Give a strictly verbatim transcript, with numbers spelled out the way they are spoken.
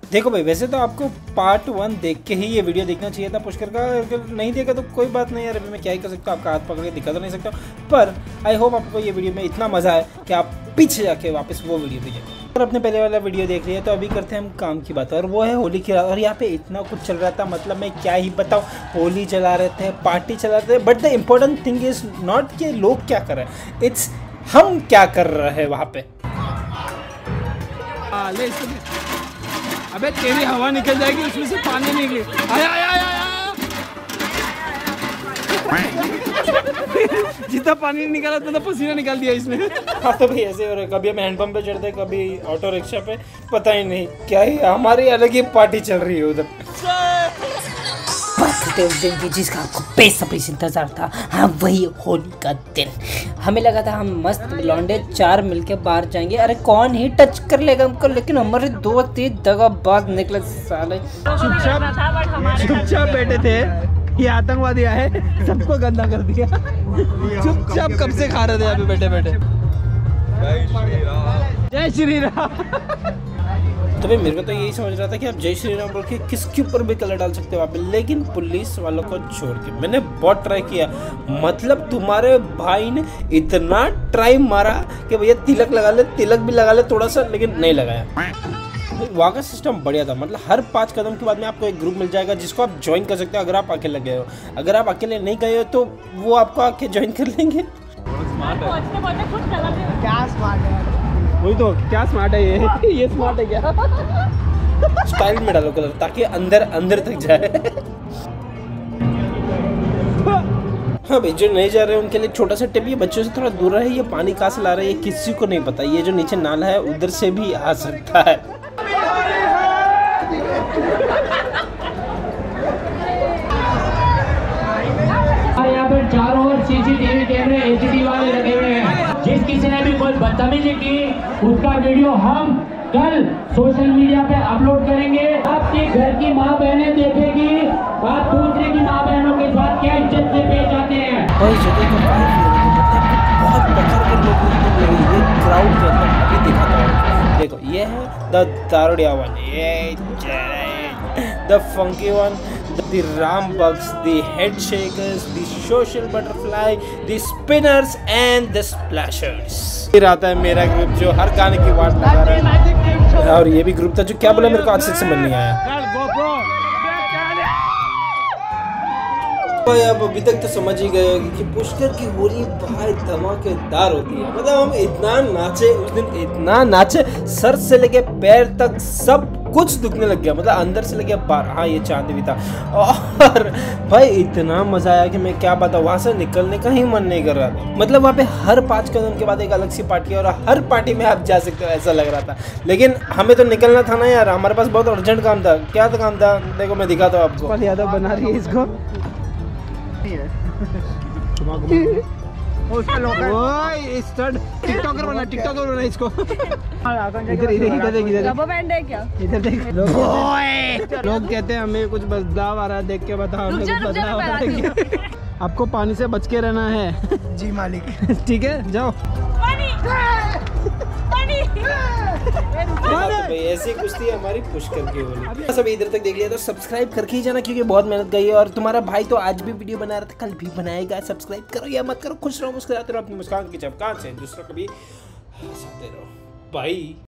देखो भाई, वैसे तो आपको पार्ट वन देख के ही ये वीडियो देखना चाहिए था पुष्कर का। अगर नहीं देखा तो कोई बात नहीं यार, अभी मैं क्या ही कर सकता हूँ, आपका हाथ पकड़ के दिखा तो नहीं सकता। पर आई होप आपको ये वीडियो में इतना मज़ा आए कि आप पीछे जाके वापस वो वीडियो भी देखें। और अपने पहले वाला वीडियो देख लिया तो अभी करते हैं हम काम की बात, और वो है होली की रात। और यहाँ पे इतना कुछ चल रहा था, मतलब मैं क्या ही बताऊँ। होली चला रहे थे, पार्टी चला रहे थे, but the important thing is not कि लोग क्या कर रहे हैं, इट्स हम क्या कर रहे हैं वहाँ पे। अबे तेरी हवा निकल जाएगी, उसमें से पानी निकले। आया आया आया जितना पानी निकाला उतना पसीना निकाल दिया इसने। हाँ तो भाई ऐसे हो रहा है, कभी हम हैंडपंप पे चढ़ते, कभी ऑटो रिक्शा पे, पता ही नहीं क्या ही हमारी अलग ही पार्टी चल रही है उधर। उस दिन की जिसका आपको बेसब्री से इंतजार था, हाँ वही होली का दिन। हमें लगा था हम मस्त लौंडे चार मिलके बाहर जाएंगे, अरे कौन ही टच कर लेगा हमको, लेकिन हमारे दो तीन दगाबाज निकले साले। चुपचाप चुपचाप बैठे थे, ये आतंकवादी आए सबको गंदा कर दिया। चुपचाप कब से खा रहे थे अभी बैठे बैठे। जय श्री राम। तो भाई मेरे को तो यही समझ रहा था कि आप जय श्री राम बोल के किसके ऊपर भी कलर डाल सकते हो वहाँ पे, लेकिन पुलिस वालों को छोड़ के मैंने बहुत ट्राई किया। मतलब तुम्हारे भाई ने इतना ट्राई मारा कि भैया तिलक लगा ले, तिलक भी लगा ले थोड़ा सा, लेकिन नहीं लगाया। वहाँ का सिस्टम बढ़िया था, मतलब हर पाँच कदम के बाद में आपको एक ग्रुप मिल जाएगा जिसको आप ज्वाइन कर सकते हो अगर आप अकेले गए हो। अगर आप अकेले नहीं गए हो तो वो आपको आके ज्वाइन कर लेंगे। क्या स्मार्ट है, वही तो क्या स्मार्ट है ये ये स्मार्ट है क्या। स्टाइल में डालो कलर ताकि अंदर अंदर तक जाए। हाँ भाई, जो नहीं जा रहे हैं उनके लिए छोटा सा टिप, ये बच्चों से थोड़ा दूर रहे। ये पानी कहाँ से ला रहे हैं ये किसी को नहीं पता, ये जो नीचे नाला है उधर से भी आ सकता है। यहाँ पर चारों ओर सीसीटीवी कैमरे एचडी वाले लगे हुए हैं। जिस किसी ने भी कोई बदतमीजी की उसका वीडियो हम कल सोशल मीडिया पे अपलोड करेंगे। आपके घर की माँ बहनें देखेगी आप दूसरे की माँ बहनों के साथ क्या इज्जत से पेश आते हैं। और जगह को बहुत प्रकार के लोग ये क्राउड के अंदर अभी दिखाता हूँ। देखो ये है द दारुडिया वन, ये the funky one, the ram bugs, the head shakers, the social butterfly, the spinners and the splashers। फिर आता है मेरा ग्रुप जो हर गाने की वाट लगा रहा है, और ये भी ग्रुप था जो क्या बोला मेरे को आज से समझ नहीं आया। भाई अब अभी तक तो समझ ही गए कि पुष्कर की होली भाई धमाकेदार होती है। मतलब हम इतना नाचे उस दिन, इतना नाचे सर से लेके पैर तक सब कुछ दुखने लग गया, मतलब अंदर से लगे बाहर। हाँ ये चांद भी था, और भाई इतना मजा आया कि मैं क्या बताऊँ, वहाँ से निकलने का ही मन नहीं कर रहा था। मतलब वहाँ पे हर पाँच कदम के बाद एक अलग सी पार्टी है और हर पार्टी में आप जा सकते हो ऐसा लग रहा था। लेकिन हमें तो निकलना था ना यार, हमारे पास बहुत अर्जेंट काम था। क्या था काम था देखो मैं दिखाता हूँ आपको। यादव बना रही है इसको। टिकटॉकर बना टिकटॉकर बना इसको। इधर इधर इधर देख इधर क्या इधर देख। लोग कहते हैं हमें कुछ बदलाव आ रहा है, देख के बताओ हमें कुछ बदलाव आ रहा है। आपको पानी से बच के रहना है। जी मालिक। ठीक है जाओ। भाई ऐसी कुछ थी हमारी पुष्कर की होली। सब इधर तक देख लिया तो सब्सक्राइब करके ही जाना, क्योंकि बहुत मेहनत गई है। और तुम्हारा भाई तो आज भी वीडियो बना रहा था, कल भी बनाएगा। सब्सक्राइब करो या मत करो, खुश रहो, मुस्कुराते रहो, अपनी मुस्कान की झपकान से दूसरों को भी हंसाते रहो। भाई